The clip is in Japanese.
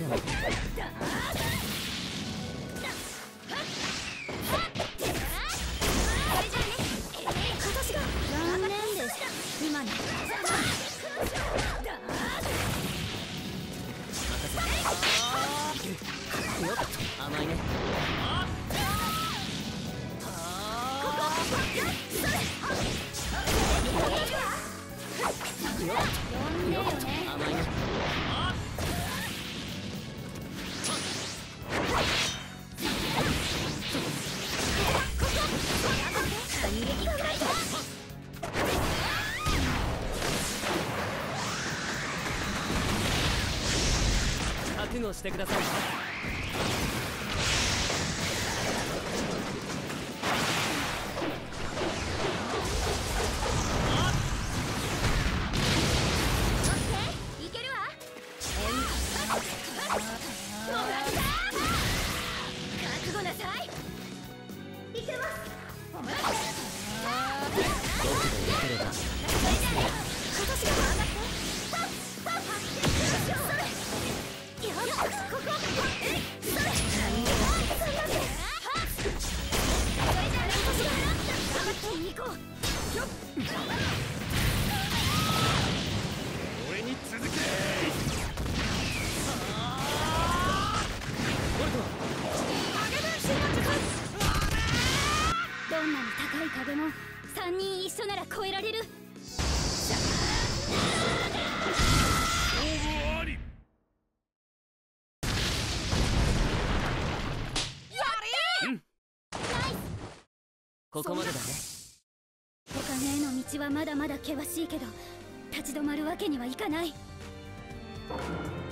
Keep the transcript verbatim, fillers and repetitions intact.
でも。残念です。今に。よっ、甘いね。よっ、甘いね。覚悟してください。 俺に続け。 どんなに高い壁も三人一緒なら越えられる。 ここまでだね。 お金への道はまだまだ険しいけど立ち止まるわけにはいかない。